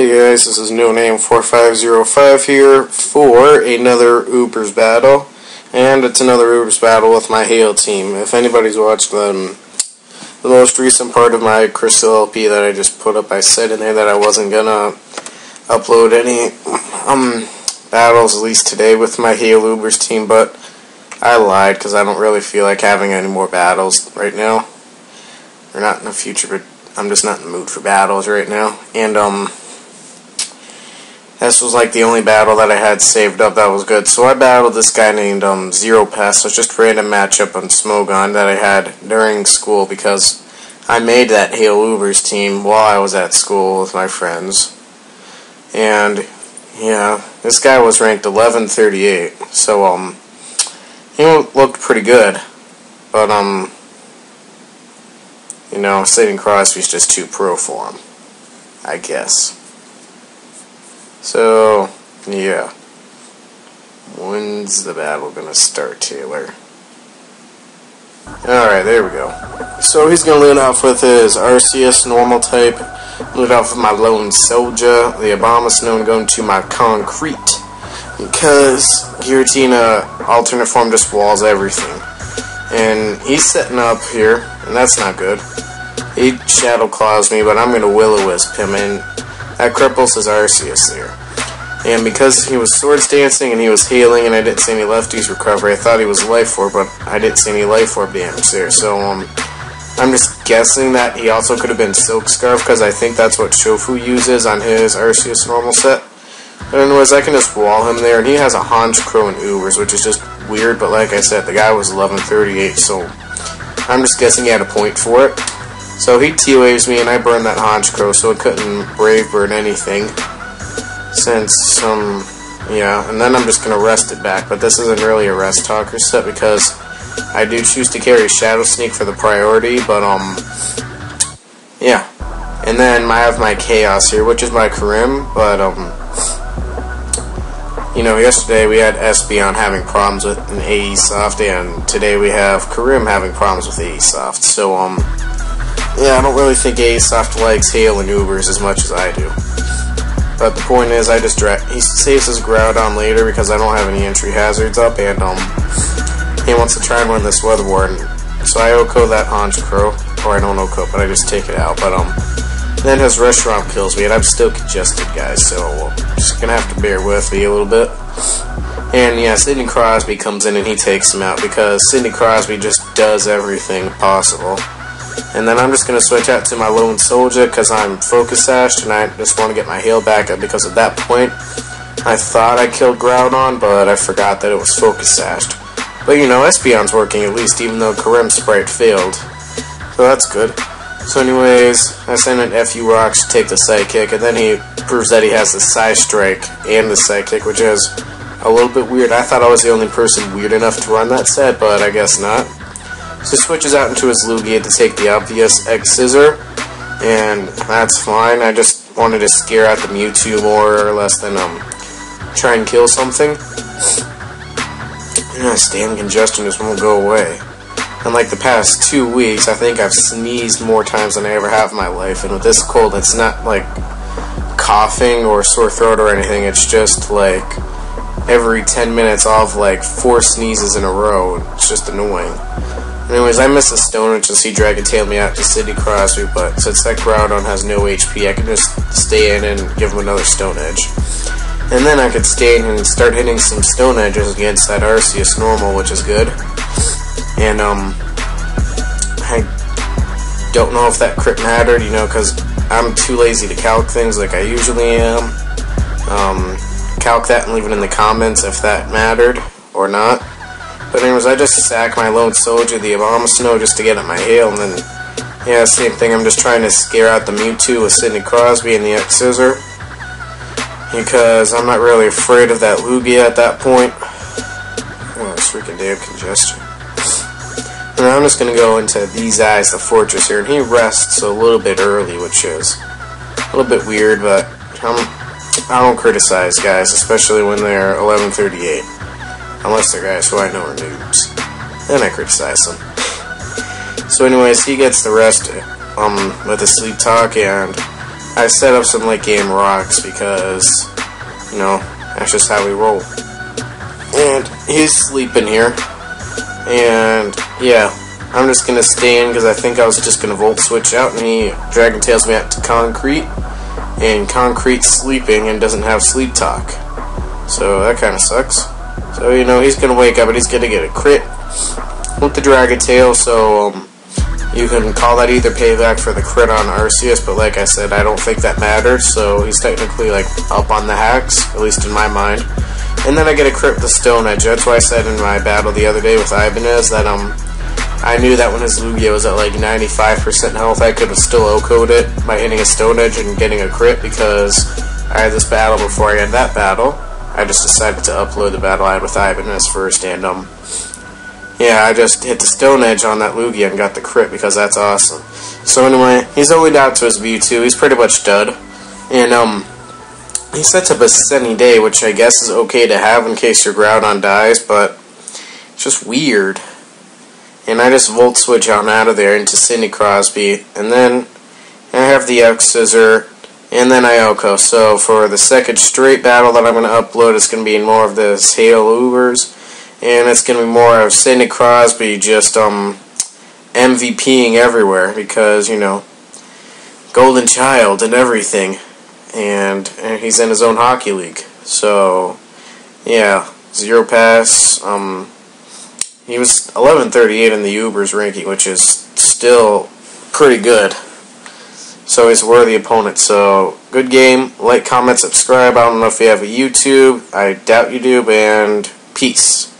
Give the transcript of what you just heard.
Hey guys, this is noname 4505 here for another Ubers battle, and it's another Ubers battle with my Hail team. If anybody's watched the most recent part of my Crystal LP that I just put up, I said in there that I wasn't gonna upload any battles, at least today, with my Hail Ubers team, but I lied because I don't really feel like having any more battles right now. Or not in the future, but I'm just not in the mood for battles right now. And this was like the only battle that I had saved up that was good. So I battled this guy named Zeropass. So it's just a random matchup on Smogon that I had during school because I made that Hail Ubers team while I was at school with my friends. And yeah, this guy was ranked 1138. So he looked pretty good. But you know, Sidney Crosby's just too pro for him, I guess. So, yeah. When's the battle gonna start, Taylor? Alright, there we go. So he's gonna lead off with his Arceus normal type. Lead off with my Lone Soldier. The Abomasnow going to my Concrete. Because Giratina alternate form just walls everything. And he's setting up here, and that's not good. He Shadow Claws me, but I'm gonna Will-O-Wisp him, and that cripples his Arceus there. And because he was Swords Dancing and he was healing and I didn't see any lefties recovery, I thought he was Life Orb, but I didn't see any Life Orb damage there. So I'm just guessing that he also could have been Silk Scarf, because I think that's what Shofu uses on his Arceus normal set. But anyways, I can just wall him there, and he has a Honchkrow and Ubers, which is just weird, but like I said, the guy was 1138, so I'm just guessing he had a point for it. So he T-Waves me, and I burned that Honchkrow, so it couldn't Brave Bird anything. Since, yeah, and then I'm just going to rest it back, but this isn't really a rest talker set because I do choose to carry Shadow Sneak for the priority, but, yeah. And then I have my Chaos here, which is my Karim, but, you know, yesterday we had Espeon having problems with an AE Soft, and today we have Karim having problems with AE Soft, so, yeah, I don't really think AE Soft likes Hail and Ubers as much as I do. But the point is, he saves his Groudon later because I don't have any entry hazards up, and he wants to try and win this Weather War. So I OHKO that Honchkrow, or I don't OHKO, but I just take it out. But then his Reshiram kills me, and I'm still congested, guys. So just gonna have to bear with me a little bit. And yeah, Sidney Crosby comes in and he takes him out because Sidney Crosby just does everything possible. And then I'm just going to switch out to my Lone Soldier because I'm Focus Sashed and I just want to get my heal back up because at that point I thought I killed Groudon, but I forgot that it was Focus Sashed. But you know, Espeon's working at least, even though Karim's Sprite failed. So that's good. So anyways, I send an FU Rocks to take the Psychic, and then he proves that he has the Psy Strike and the Psychic, which is a little bit weird. I thought I was the only person weird enough to run that set, but I guess not. So he switches out into his Lugia to take the obvious X-Scissor, and that's fine. I just wanted to scare out the Mewtwo more or less than try and kill something. And this damn congestion just won't go away. And like the past 2 weeks, I think I've sneezed more times than I ever have in my life, and with this cold, it's not like coughing or sore throat or anything, it's just like every 10 minutes I'll have like 4 sneezes in a row. It's just annoying. Anyways, I missed a Stone Edge to see Dragon Tail me out to Sidney Crosby, but since that Groudon has no HP, I can just stay in and give him another Stone Edge. And then I could stay in and start hitting some Stone Edges against that Arceus normal, which is good. And, I don't know if that crit mattered, you know, because I'm too lazy to calc things like I usually am. Calc that and leave it in the comments if that mattered or not. But anyways, I just sack my Lone Soldier, the Abomasnow, just to get at my Hail, and then, yeah, same thing, I'm just trying to scare out the Mewtwo with Sidney Crosby and the X-Scissor, because I'm not really afraid of that Lugia at that point. Oh, this freaking damn congestion. And I'm just going to go into these eyes, the Fortress here, and he rests a little bit early, which is a little bit weird, but I don't criticize guys, especially when they're 1138. Unless they're guys who I know are noobs. Then I criticize them. So anyways, he gets the rest with a Sleep Talk, and I set up some late game rocks because, you know, that's just how we roll. And he's sleeping here. And, yeah, I'm just going to stay in because I think I was just going to volt switch out, and he Dragon Tails me out to Concrete. And Concrete's sleeping and doesn't have sleep talk. So that kind of sucks. So, you know, he's going to wake up and he's going to get a crit with the Dragon Tail, so you can call that either payback for the crit on Arceus, but like I said, I don't think that matters, so he's technically like up on the hacks, at least in my mind. And then I get a crit with the Stone Edge. That's why I said in my battle the other day with Ibanez that I knew that when his Lugia was at like 95% health, I could have still O-code it by hitting a Stone Edge and getting a crit, because I had this battle before I had that battle. I just decided to upload the battle I had with Ibanez first, and yeah, I just hit the Stone Edge on that Lugia and got the crit because that's awesome. So anyway, he's only down to his Mewtwo. He's pretty much dud. And he sets up a Sunny Day, which I guess is okay to have in case your Groudon dies, but it's just weird. And I just Volt Switch on out of there into Sidney Crosby, and then I have the X-Scissor, and then Ioko. So for the second straight battle that I'm going to upload, it's going to be more of this Hail Ubers. And it's going to be more of Sidney Crosby just MVPing everywhere because, you know, Golden Child and everything. And he's in his own hockey league. So, yeah, Zeropass. He was 1138 in the Ubers ranking, which is still pretty good. So he's a worthy opponent. So, good game. Like, comment, subscribe. I don't know if you have a YouTube. I doubt you do. And peace.